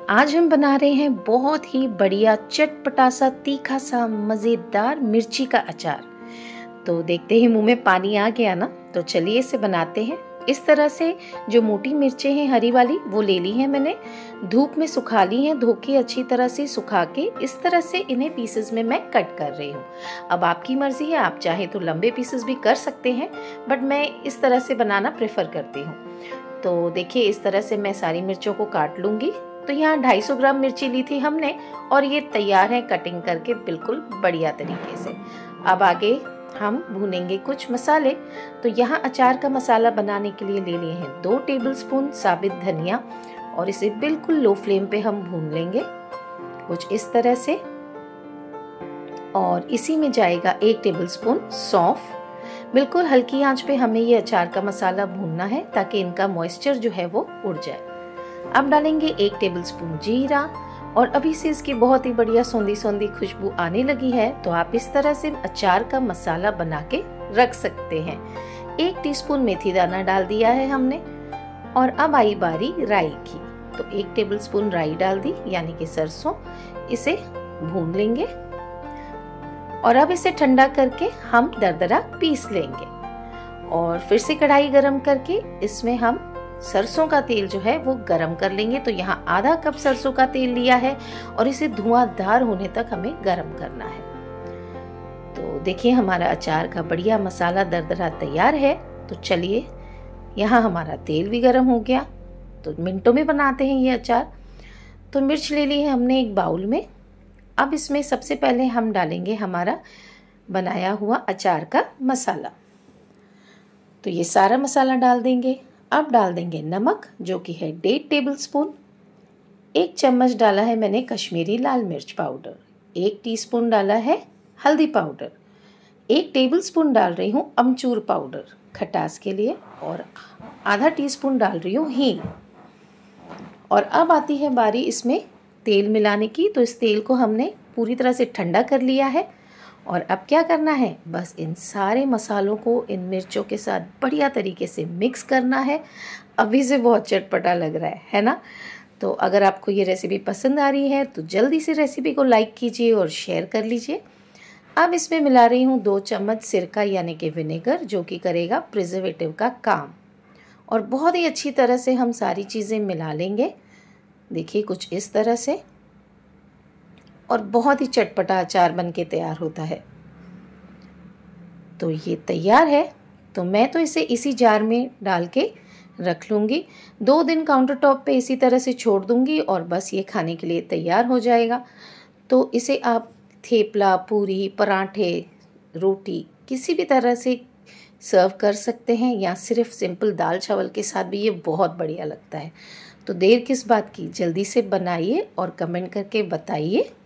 आज हम बना रहे हैं बहुत ही बढ़िया चटपटा सा तीखा सा मज़ेदार मिर्ची का अचार। तो देखते ही मुंह में पानी आ गया ना, तो चलिए इसे बनाते हैं। इस तरह से जो मोटी मिर्चें हैं हरी वाली वो ले ली हैं मैंने, धूप में सुखा ली हैं, धो के अच्छी तरह से सुखा के इस तरह से इन्हें पीसेस में मैं कट कर रही हूँ। अब आपकी मर्जी है, आप चाहे तो लंबे पीसेस भी कर सकते हैं, बट मैं इस तरह से बनाना प्रेफर करती हूँ। तो देखिए इस तरह से मैं सारी मिर्चों को काट लूंगी। तो यहाँ 250 ग्राम मिर्ची ली थी हमने और ये तैयार है कटिंग करके बिल्कुल बढ़िया तरीके से। अब आगे हम भूनेंगे कुछ मसाले। तो यहाँ अचार का मसाला बनाने के लिए ले लिए हैं 2 टेबलस्पून साबित धनिया और इसे बिल्कुल लो फ्लेम पे हम भून लेंगे कुछ इस तरह से। और इसी में जाएगा 1 टेबलस्पून सौंफ। बिल्कुल हल्की आंच पे हमें ये अचार का मसाला भूनना है ताकि इनका मॉइस्चर जो है वो उड़ जाए। अब डालेंगे 1 टेबलस्पून जीरा और अभी से इसकी बहुत ही बढ़िया सौंधी सौंधी खुशबू आने लगी है। तो आप इस तरह से अचार का मसाला बना के रख सकते हैं। 1 टीस्पून मेथी दाना डाल दिया है हमने। और अब आई बारी राई की, तो 1 टेबलस्पून राई डाल दी, यानी कि सरसों। इसे भून लेंगे और अब इसे ठंडा करके हम दरदरा पीस लेंगे। और फिर से कढ़ाई गरम करके इसमें हम सरसों का तेल जो है वो गरम कर लेंगे। तो यहाँ आधा कप सरसों का तेल लिया है और इसे धुआंधार होने तक हमें गरम करना है। तो देखिए हमारा अचार का बढ़िया मसाला दरदरा तैयार है। तो चलिए, यहाँ हमारा तेल भी गरम हो गया, तो मिनटों में बनाते हैं ये अचार। तो मिर्च ले ली है हमने एक बाउल में। अब इसमें सबसे पहले हम डालेंगे हमारा बनाया हुआ अचार का मसाला। तो ये सारा मसाला डाल देंगे। अब डाल देंगे नमक, जो कि है 1.5 टेबलस्पून। 1 चम्मच डाला है मैंने कश्मीरी लाल मिर्च पाउडर। 1 टीस्पून डाला है हल्दी पाउडर। 1 टेबलस्पून डाल रही हूँ अमचूर पाउडर खटास के लिए और आधा टीस्पून डाल रही हूँ हींग। और अब आती है बारी इसमें तेल मिलाने की। तो इस तेल को हमने पूरी तरह से ठंडा कर लिया है और अब क्या करना है, बस इन सारे मसालों को इन मिर्चों के साथ बढ़िया तरीके से मिक्स करना है। अभी से बहुत चटपटा लग रहा है ना। तो अगर आपको ये रेसिपी पसंद आ रही है तो जल्दी से रेसिपी को लाइक कीजिए और शेयर कर लीजिए। अब इसमें मिला रही हूँ 2 चम्मच सिरका यानी कि विनेगर, जो कि करेगा प्रिजर्वेटिव का काम। और बहुत ही अच्छी तरह से हम सारी चीज़ें मिला लेंगे, देखिए कुछ इस तरह से। और बहुत ही चटपटा अचार बन के तैयार होता है। तो ये तैयार है। तो मैं तो इसे इसी जार में डाल के रख लूँगी। 2 दिन काउंटर टॉप पे इसी तरह से छोड़ दूँगी और बस ये खाने के लिए तैयार हो जाएगा। तो इसे आप थेपला, पूरी, पराठे, रोटी किसी भी तरह से सर्व कर सकते हैं, या सिर्फ सिंपल दाल चावल के साथ भी ये बहुत बढ़िया लगता है। तो देर किस बात की, जल्दी से बनाइए और कमेंट करके बताइए